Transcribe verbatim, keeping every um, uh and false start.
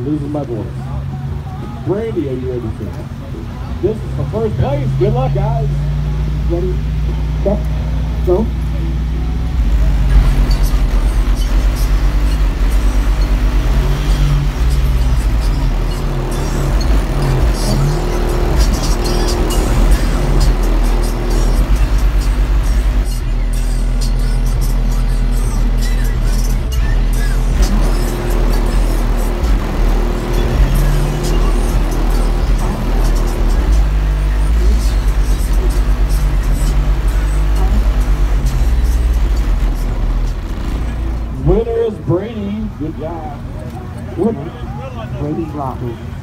losing my voice. Randy, are you ready, sir? This is for first place. Good luck, guys. Ready, set, go. Winner is Brady. Good job. Winner, Brady Rockers.